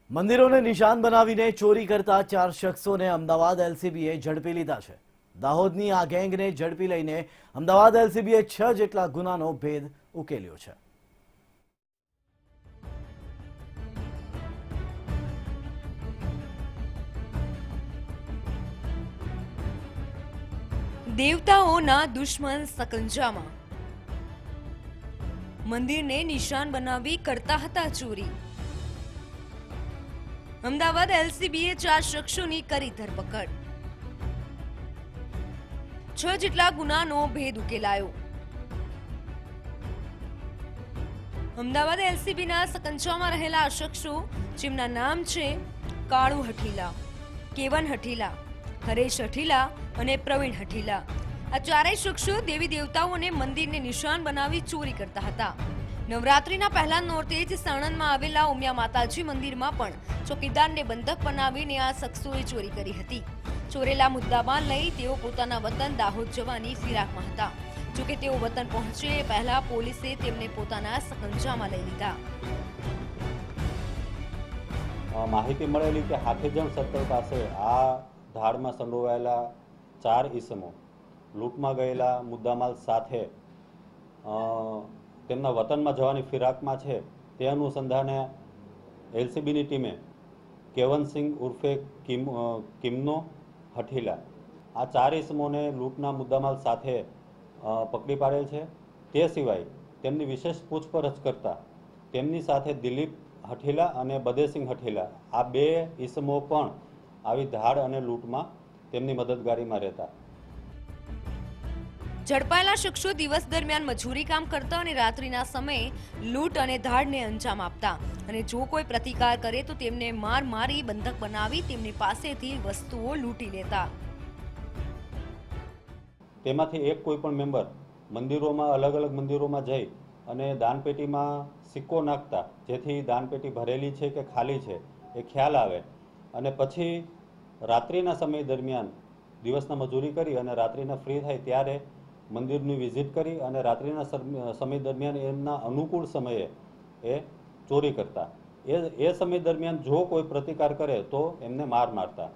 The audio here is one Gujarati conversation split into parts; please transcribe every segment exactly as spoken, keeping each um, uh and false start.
મંદિરોને નિશાન બનાવીને ચોરી કરતા ચાર શખ્સોને અમદાવાદ એલસીબીએ ઝડપી લીધા છે। દાહોદની આ ગેંગને ઝડપી લઈને અમદાવાદ એલસીબીએ છ જેટલા ગુનાનો ભેદ ઉકેલ્યો છે। દેવતાઓના દુશ્મન સકંજામાં મંદિરને નિશાન બનાવી કરતા હતા ચોરી। અમદાવાદ એલસીબીએ ચાર શખ્સોની કરી ધરપકડ। છ જેટલા ગુનાનો ભેદ ઉકેલાયો। અમદાવાદ એલસીબીના સકંજામાં રહેલા આ શખ્સો, જેમના નામ છે કાળુ હઠીલા, કેવન હઠીલા, હરેશ હઠીલા અને પ્રવીણ હઠીલા, આ ચારેય શખ્સો દેવી દેવતાઓને મંદિરને નિશાન બનાવી ચોરી કરતા હતા। નવરાત્રીના પહેલા નોરતે જ સાણંદમાં આવેલા ઉમિયા માતાજી મંદિરમાં પણ ચોકીદારને બંધક બનાવીને આ શખ્સોએ ચોરી કરી હતી। ચોરેલા મુદ્દામાલ લઈ તેઓ પોતાના વતન દાહોદ જવાની ફિરાકમાં હતા। જોકે તેઓ વતન પહોંચે એ પહેલા પોલીસે તેમને પોતાના સકંજામાં લઈ લીધા। માહિતી મળેલી કે હાથીજણ સર્કલ પાસે આ ધાડમાં સંડોવાયેલા ચાર ઈસમો લૂંટમાં ગયેલા મુદ્દામાલ સાથે તેમના વતનમાં જવાની ફિરાકમાં છે। તે અનુસંધાને એલસીબીની ટીમે કેવનસિંહ ઉર્ફે કિમ કિમનો હઠીલા આ ચાર ઈસમોને લૂંટના મુદ્દામાલ સાથે પકડી પાડેલ છે। તે સિવાય તેમની વિશેષ પૂછપરછ કરતા તેમની સાથે દિલીપ હઠીલા અને બદેસિંહ હઠીલા આ બે ઈસમો પણ આવી ધાડ અને લૂંટમાં તેમની મદદગારીમાં રહેતા। ઝડપાયેલા શખ્સો દિવસ દરમિયાન મજૂરી કામ કરતા અને રાત્રિના સમયે લૂંટ અને ધાડને અંજામ આપતા અને જો કોઈ પ્રતિકાર કરે તો તેમને માર મારી બંધક બનાવી તેમની પાસેથી વસ્તુઓ લૂંટી લેતા। તેમાંથી એક કોઈ પણ મેમ્બર મંદિરોમાં અલગ અલગ મંદિરોમાં જઈ અને દાનપેટીમાં સિક્કો નાખતા, જેથી દાનપેટી ભરેલી છે કે ખાલી છે એ ખ્યાલ આવે, અને પછી રાત્રિના સમય દરમિયાન દિવસના મજૂરી કરી અને રાત્રિના ફ્રી થાય ત્યારે મંદિરની વિઝિટ કરી અને રાત્રિના સમય દરમિયાન એમના અનુકૂળ સમયે એ ચોરી કરતા। એ એ સમય દરમિયાન જો કોઈ પ્રતિકાર કરે તો એમને માર મારતા।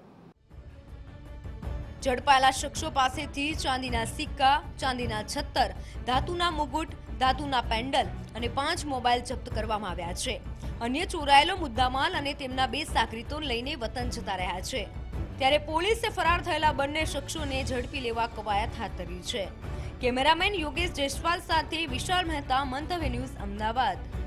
ઝડપાયેલા શખ્સો પાસેથી ચાંદીના સિક્કા, ચાંદીના છત્તર, ધાતુના મુગુટ, ધાતુના પેન્ડલ અને પાંચ મોબાઈલ જપ્ત કરવામાં આવ્યા છે। અન્ય ચોરાયેલો મુદ્દામાલ અને તેમના બે સાગરીતો લઈને વતન જતા રહ્યા છે। ત્યારે પોલીસે ફરાર થયેલા બંને શખ્સોને ઝડપી લેવા કવાયત હાથ ધરી છે। કેમેરામેન યોગેશ જયસ્વાલ સાથે વિશાલ મહેતા, મંતવ્ય ન્યૂઝ, અમદાવાદ।